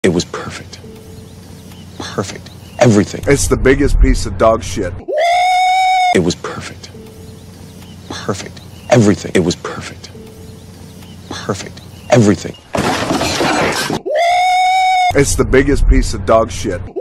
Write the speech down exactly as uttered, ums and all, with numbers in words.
It was perfect. Perfect. Everything. It's the biggest piece of dog shit. It was perfect. Perfect. Everything. It was perfect. Perfect. Everything. It's the biggest piece of dog shit.